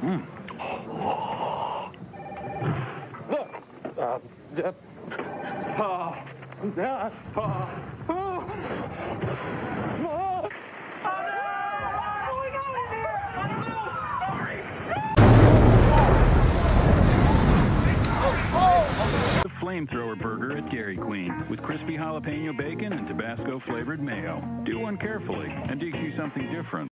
The flamethrower burger at Dairy Queen with crispy jalapeno bacon and Tabasco flavored mayo. Do one carefully and do something different.